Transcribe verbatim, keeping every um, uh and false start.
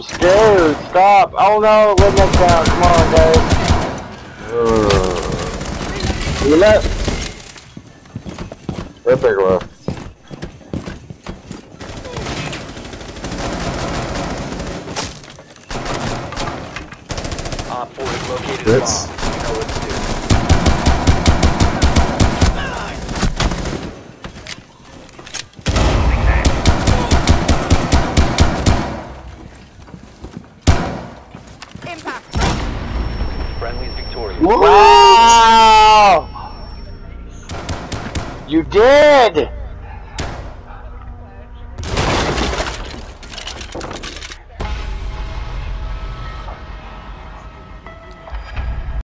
I'm scared. Stop. Oh no, redneck down. Come on, guys. Uh, you left. Redneck left. Op four is located That's... bomb. You know what to do. Friendly's victorious. Wow! You did!